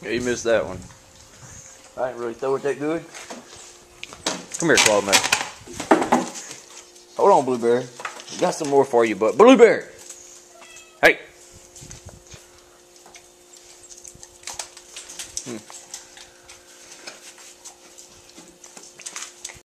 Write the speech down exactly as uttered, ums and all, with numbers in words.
Yeah, you missed that one. I didn't really throw it that good. Come here, Claude, man. Hold on, Blueberry. We got some more for you, but Blueberry! Hey! Hmm.